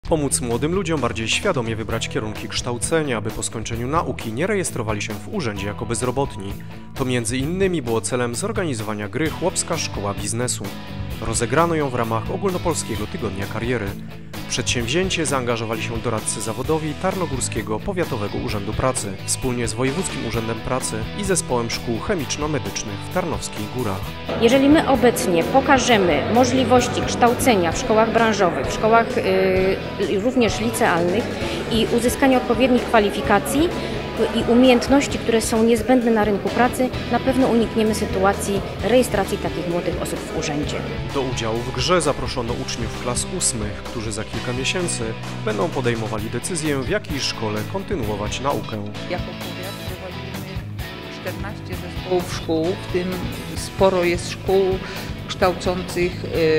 Pomóc młodym ludziom bardziej świadomie wybrać kierunki kształcenia, aby po skończeniu nauki nie rejestrowali się w urzędzie jako bezrobotni. To między innymi było celem zorganizowania gry Chłopska Szkoła Biznesu. Rozegrano ją w ramach Ogólnopolskiego Tygodnia Kariery. W przedsięwzięcie zaangażowali się doradcy zawodowi Tarnogórskiego Powiatowego Urzędu Pracy wspólnie z Wojewódzkim Urzędem Pracy i Zespołem Szkół Chemiczno-Medycznych w Tarnowskich Górach. Jeżeli my obecnie pokażemy możliwości kształcenia w szkołach branżowych, w szkołach również licealnych i uzyskania odpowiednich kwalifikacji i umiejętności, które są niezbędne na rynku pracy, na pewno unikniemy sytuacji rejestracji takich młodych osób w urzędzie. Do udziału w grze zaproszono uczniów klas 8, którzy za kilka miesięcy będą podejmowali decyzję, w jakiej szkole kontynuować naukę. Jako powiat prowadzimy 14 zespołów szkół, w tym sporo jest szkół kształcących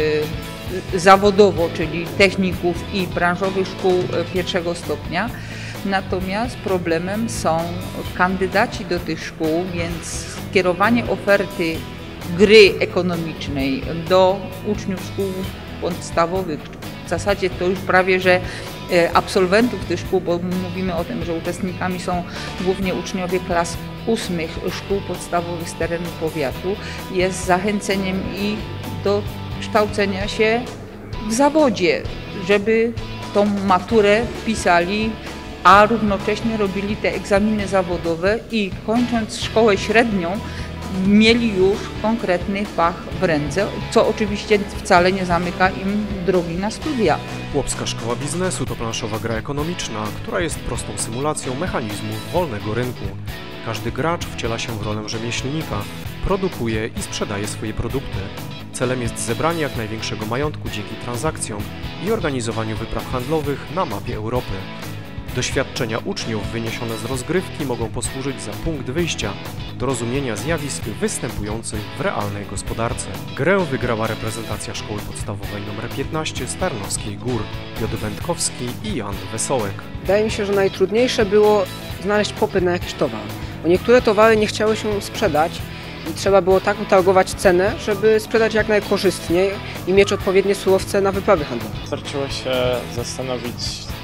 zawodowo, czyli techników i branżowych szkół pierwszego stopnia. Natomiast problemem są kandydaci do tych szkół, więc skierowanie oferty gry ekonomicznej do uczniów szkół podstawowych, w zasadzie to już prawie, że absolwentów tych szkół, bo mówimy o tym, że uczestnikami są głównie uczniowie klas 8 szkół podstawowych z terenu powiatu, jest zachęceniem i do kształcenia się w zawodzie, żeby tą maturę pisali, a równocześnie robili te egzaminy zawodowe i kończąc szkołę średnią mieli już konkretny fach w ręce, co oczywiście wcale nie zamyka im drogi na studia. Chłopska Szkoła Biznesu to planszowa gra ekonomiczna, która jest prostą symulacją mechanizmu wolnego rynku. Każdy gracz wciela się w rolę rzemieślnika, produkuje i sprzedaje swoje produkty. Celem jest zebranie jak największego majątku dzięki transakcjom i organizowaniu wypraw handlowych na mapie Europy. Doświadczenia uczniów wyniesione z rozgrywki mogą posłużyć za punkt wyjścia do rozumienia zjawisk występujących w realnej gospodarce. Grę wygrała reprezentacja Szkoły Podstawowej nr 15 z Tarnowskich Gór, Piotr Wędkowski i Jan Wesołek. Wydaje mi się, że najtrudniejsze było znaleźć popyt na jakiś towar, bo niektóre towary nie chciały się sprzedać i trzeba było tak utargować cenę, żeby sprzedać jak najkorzystniej i mieć odpowiednie surowce na wyprawy handlowe. Wystarczyło się zastanowić,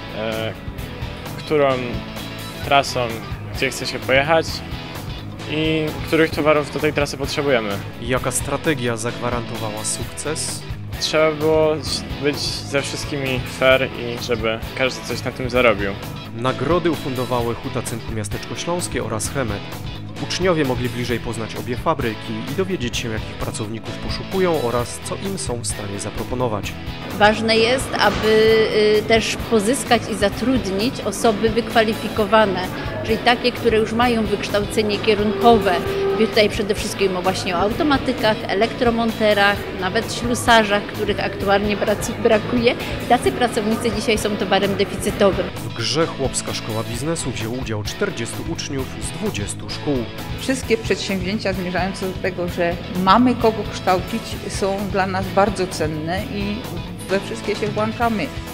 którą trasą, gdzie chce się pojechać i których towarów do tej trasy potrzebujemy. Jaka strategia zagwarantowała sukces? Trzeba było być ze wszystkimi fair i żeby każdy coś na tym zarobił. Nagrody ufundowały Huta Cynku Miasteczko Śląskie oraz Chemet. Uczniowie mogli bliżej poznać obie fabryki i dowiedzieć się, jakich pracowników poszukują oraz co im są w stanie zaproponować. Ważne jest, aby też pozyskać i zatrudnić osoby wykwalifikowane, czyli takie, które już mają wykształcenie kierunkowe. Mówię tutaj przede wszystkim właśnie o automatykach, elektromonterach, nawet ślusarzach, których aktualnie brakuje. Tacy pracownicy dzisiaj są towarem deficytowym. W grze Chłopska Szkoła Biznesu wzięło udział 40 uczniów z 20 szkół. Wszystkie przedsięwzięcia zmierzające do tego, że mamy kogo kształcić, są dla nas bardzo cenne i we wszystkie się włączamy.